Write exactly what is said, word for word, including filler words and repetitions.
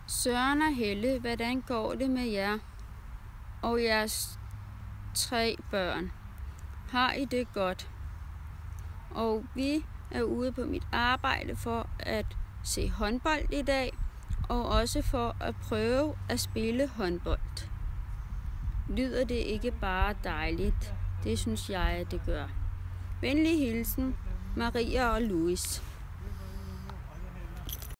Søren og Helle, hvordan går det med jer og jeres tre børn? Har I det godt? Og vi er ude på mit arbejde for at se håndbold i dag, og også for at prøve at spille håndbold. Lyder det ikke bare dejligt? Det synes jeg, at det gør. Venlig hilsen, Maria og Louis.